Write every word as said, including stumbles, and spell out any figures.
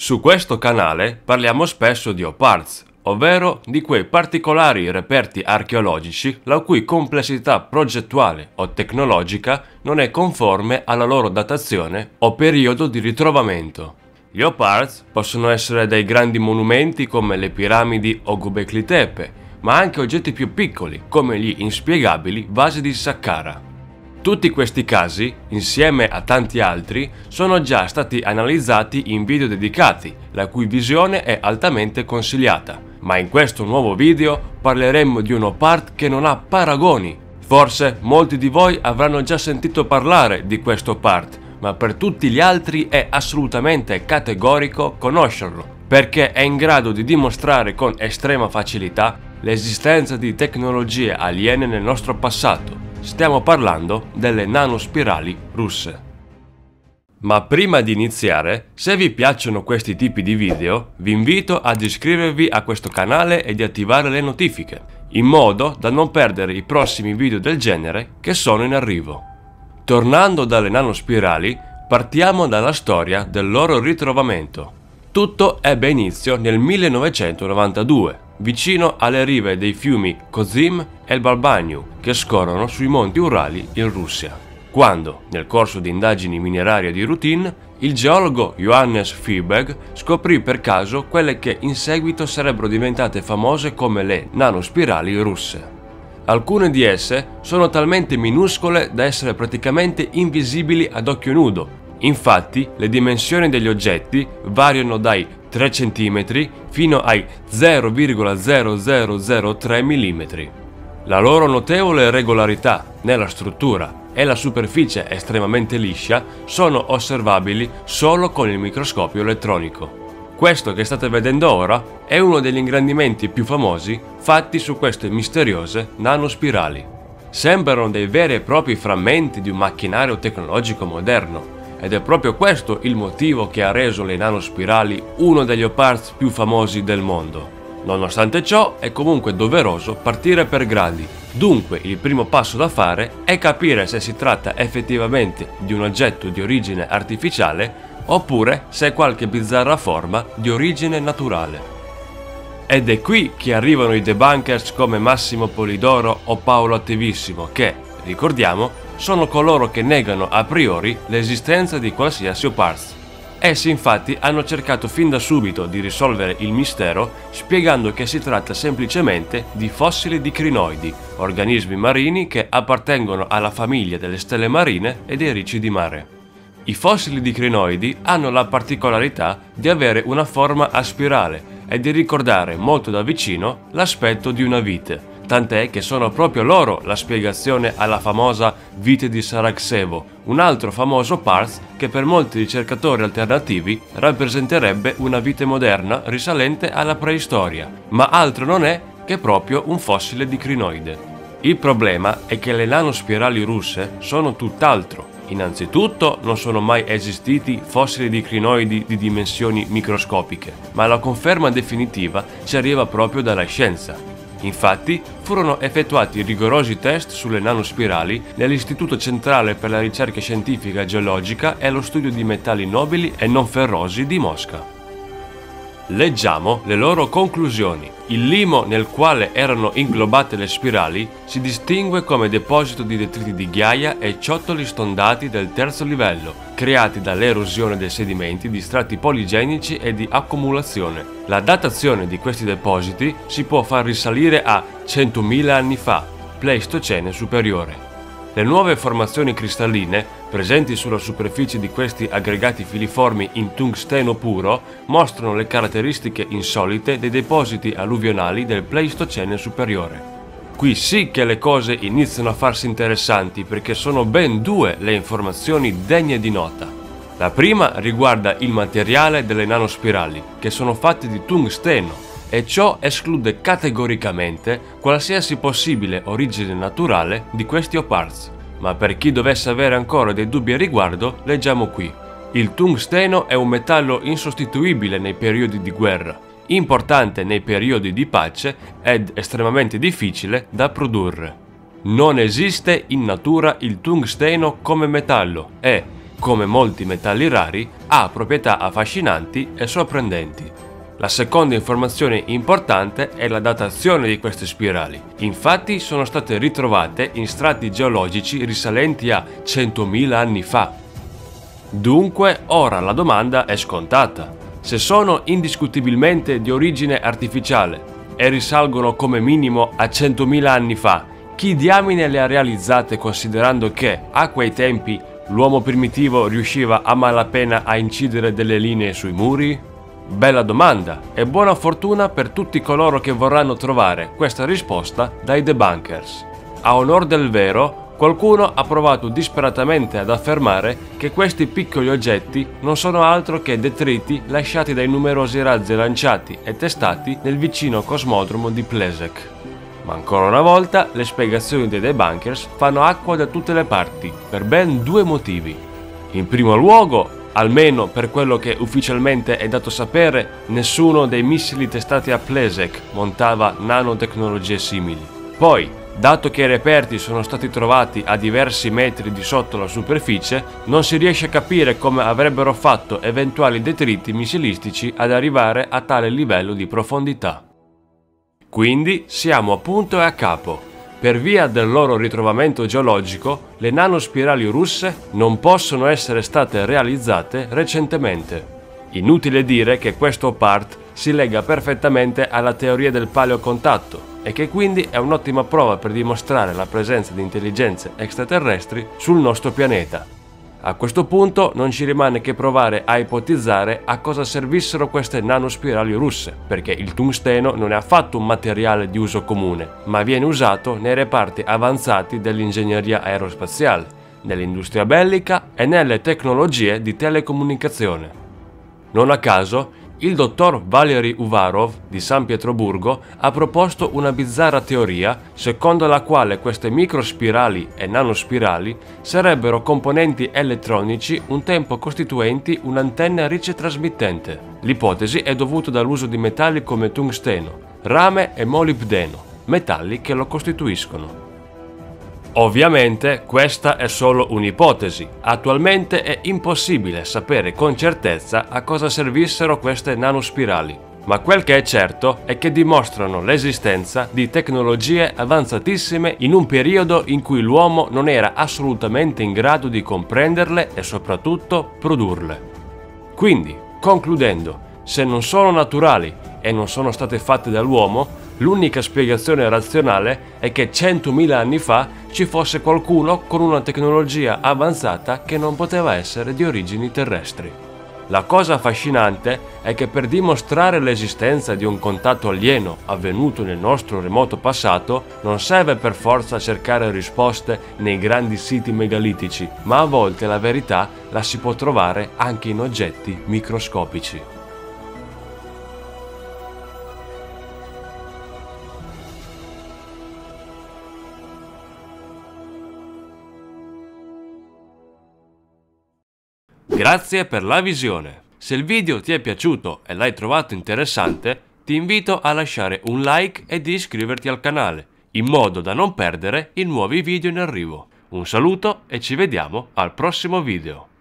Su questo canale parliamo spesso di OPARTS, ovvero di quei particolari reperti archeologici la cui complessità progettuale o tecnologica non è conforme alla loro datazione o periodo di ritrovamento. Gli OPARTS possono essere dei grandi monumenti come le piramidi o Göbekli Tepe, ma anche oggetti più piccoli come gli inspiegabili vasi di Saqqara. Tutti questi casi, insieme a tanti altri, sono già stati analizzati in video dedicati, la cui visione è altamente consigliata. Ma in questo nuovo video parleremo di un OPART che non ha paragoni. Forse molti di voi avranno già sentito parlare di questo OPART, ma per tutti gli altri è assolutamente categorico conoscerlo, perché è in grado di dimostrare con estrema facilità l'esistenza di tecnologie aliene nel nostro passato. Stiamo parlando delle nanospirali russe. Ma prima di iniziare, se vi piacciono questi tipi di video, vi invito ad iscrivervi a questo canale e di attivare le notifiche, in modo da non perdere i prossimi video del genere che sono in arrivo. Tornando dalle nanospirali, partiamo dalla storia del loro ritrovamento. Tutto ebbe inizio nel millenovecentonovantadue, vicino alle rive dei fiumi Kozym e Balbaniu, che scorrono sui monti Urali in Russia, quando, nel corso di indagini minerarie di routine, il geologo Johannes Friberg scoprì per caso quelle che in seguito sarebbero diventate famose come le nanospirali russe. Alcune di esse sono talmente minuscole da essere praticamente invisibili ad occhio nudo. Infatti, le dimensioni degli oggetti variano dai tre centimetri fino ai zero virgola zero zero zero tre millimetri. La loro notevole regolarità nella struttura e la superficie estremamente liscia sono osservabili solo con il microscopio elettronico. Questo che state vedendo ora è uno degli ingrandimenti più famosi fatti su queste misteriose nanospirali. Sembrano dei veri e propri frammenti di un macchinario tecnologico moderno, ed è proprio questo il motivo che ha reso le nanospirali uno degli OPARTS più famosi del mondo. Nonostante ciò, è comunque doveroso partire per gradi. Dunque, il primo passo da fare è capire se si tratta effettivamente di un oggetto di origine artificiale oppure se è qualche bizzarra forma di origine naturale. Ed è qui che arrivano i debunkers come Massimo Polidoro o Paolo Attivissimo che, ricordiamo, sono coloro che negano a priori l'esistenza di qualsiasi OPARTS. Essi infatti hanno cercato fin da subito di risolvere il mistero spiegando che si tratta semplicemente di fossili di crinoidi, organismi marini che appartengono alla famiglia delle stelle marine e dei ricci di mare. I fossili di crinoidi hanno la particolarità di avere una forma a spirale e di ricordare molto da vicino l'aspetto di una vite, tant'è che sono proprio loro la spiegazione alla famosa vite di Sarajevo, un altro famoso OPARTS che per molti ricercatori alternativi rappresenterebbe una vite moderna risalente alla preistoria, ma altro non è che proprio un fossile di crinoide. Il problema è che le nanospirali russe sono tutt'altro. Innanzitutto non sono mai esistiti fossili di crinoidi di dimensioni microscopiche, ma la conferma definitiva ci arriva proprio dalla scienza. Infatti, furono effettuati rigorosi test sulle nanospirali nell'Istituto Centrale per la Ricerca Scientifica e Geologica e lo Studio di Metalli Nobili e Non Ferrosi di Mosca. Leggiamo le loro conclusioni. Il limo nel quale erano inglobate le spirali si distingue come deposito di detriti di ghiaia e ciottoli stondati del terzo livello, creati dall'erosione dei sedimenti di strati poligenici e di accumulazione. La datazione di questi depositi si può far risalire a centomila anni fa, Pleistocene superiore. Le nuove formazioni cristalline, presenti sulla superficie di questi aggregati filiformi in tungsteno puro, mostrano le caratteristiche insolite dei depositi alluvionali del Pleistocene superiore. Qui sì che le cose iniziano a farsi interessanti perché sono ben due le informazioni degne di nota. La prima riguarda il materiale delle nanospirali, che sono fatte di tungsteno, e ciò esclude categoricamente qualsiasi possibile origine naturale di questi OPARTS. Ma per chi dovesse avere ancora dei dubbi a riguardo, leggiamo qui. Il tungsteno è un metallo insostituibile nei periodi di guerra, importante nei periodi di pace ed estremamente difficile da produrre. Non esiste in natura il tungsteno come metallo e, come molti metalli rari, ha proprietà affascinanti e sorprendenti. La seconda informazione importante è la datazione di queste spirali. Infatti sono state ritrovate in strati geologici risalenti a centomila anni fa. Dunque, ora la domanda è scontata. Se sono indiscutibilmente di origine artificiale e risalgono come minimo a centomila anni fa, chi diamine le ha realizzate considerando che, a quei tempi, l'uomo primitivo riusciva a malapena a incidere delle linee sui muri? Bella domanda e buona fortuna per tutti coloro che vorranno trovare questa risposta dai debunkers. A onor del vero, qualcuno ha provato disperatamente ad affermare che questi piccoli oggetti non sono altro che detriti lasciati dai numerosi razzi lanciati e testati nel vicino cosmodromo di Plesetsk. Ma ancora una volta le spiegazioni dei debunkers fanno acqua da tutte le parti, per ben due motivi. In primo luogo, almeno per quello che ufficialmente è dato sapere, nessuno dei missili testati a Plesetsk montava nanotecnologie simili. Poi, dato che i reperti sono stati trovati a diversi metri di sotto la superficie, non si riesce a capire come avrebbero fatto eventuali detriti missilistici ad arrivare a tale livello di profondità. Quindi siamo a punto e a capo. Per via del loro ritrovamento geologico, le nanospirali russe non possono essere state realizzate recentemente. Inutile dire che questo part si lega perfettamente alla teoria del paleocontatto e che quindi è un'ottima prova per dimostrare la presenza di intelligenze extraterrestri sul nostro pianeta. A questo punto non ci rimane che provare a ipotizzare a cosa servissero queste nanospirali russe, perché il tungsteno non è affatto un materiale di uso comune, ma viene usato nei reparti avanzati dell'ingegneria aerospaziale, nell'industria bellica e nelle tecnologie di telecomunicazione. Non a caso, il dottor Valery Uvarov di San Pietroburgo ha proposto una bizzarra teoria secondo la quale queste microspirali e nanospirali sarebbero componenti elettronici un tempo costituenti un'antenna ricetrasmittente. L'ipotesi è dovuta dall'uso di metalli come tungsteno, rame e molibdeno, metalli che lo costituiscono. Ovviamente questa è solo un'ipotesi. Attualmente è impossibile sapere con certezza a cosa servissero queste nanospirali, ma quel che è certo è che dimostrano l'esistenza di tecnologie avanzatissime in un periodo in cui l'uomo non era assolutamente in grado di comprenderle e soprattutto produrle. Quindi, concludendo, se non sono naturali e non sono state fatte dall'uomo, l'unica spiegazione razionale è che centomila anni fa ci fosse qualcuno con una tecnologia avanzata che non poteva essere di origini terrestri. La cosa affascinante è che per dimostrare l'esistenza di un contatto alieno avvenuto nel nostro remoto passato non serve per forza cercare risposte nei grandi siti megalitici, ma a volte la verità la si può trovare anche in oggetti microscopici. Grazie per la visione. Se il video ti è piaciuto e l'hai trovato interessante, ti invito a lasciare un like e di iscriverti al canale, in modo da non perdere i nuovi video in arrivo. Un saluto e ci vediamo al prossimo video.